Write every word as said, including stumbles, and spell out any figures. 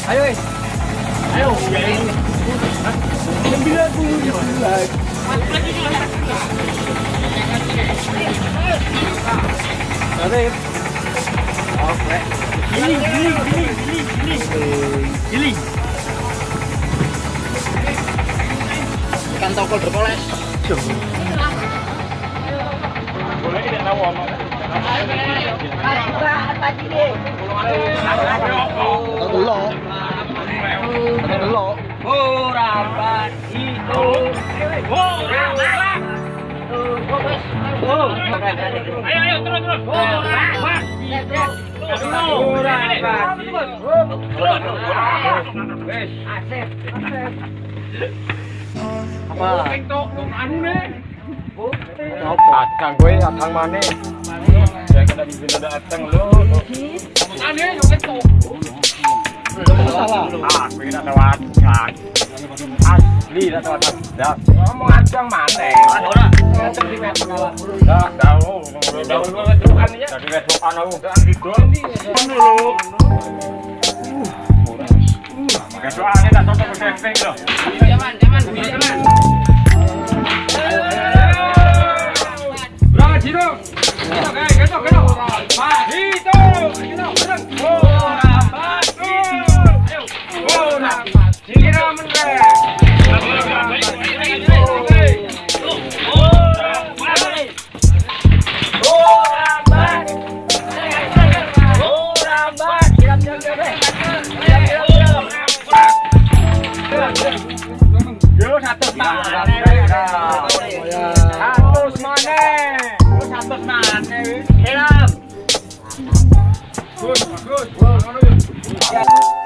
Ayo, wis. Ayo, sembilan puluh sembilan. Ada. Oke. Giling, giling, giling, giling, giling. Giling. Ikan tokol berpoles. Boleh tidak tahu apa? Tahu dulu. Tahu dulu. Oh, rapat itu. Oh, rapat. Oh, ayo ayo terus terus. Oh, rapat. Oh, rapat. Wes, asep. Apa? Itu anu nih. Apa? Kang gue atang mana? Ya kada bisa datang lo. Ane yo ketok. Salah. Ah, gue tidak lewat. Asli tidak lewat. Dah. Ngomong acang mana? Ora. Ngaceng di meter. Dah, tahu. Tahu wetukan ya. Dari wetukan aku kan didol. Ngono lho. Kesoane tak tonton camping lho. Jaman, jaman, jaman. Berapa Ciro? Ketok, eh, ketok, ketok. Pak, itu. Ketok, ketok. Oh, rapat. Ayo. Oh, rapat. Ciro meneh. Yo satu mana? Satu mana? Yo satu mana? Hilang. Gus, gus, gus.